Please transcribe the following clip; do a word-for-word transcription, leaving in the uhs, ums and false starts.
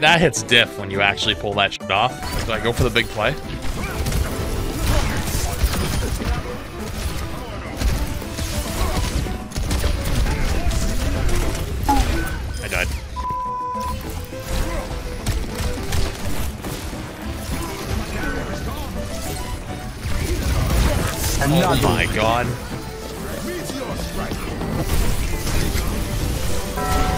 That hits diff when you actually pull that shit off. So I go for the big play. I died. Oh my god.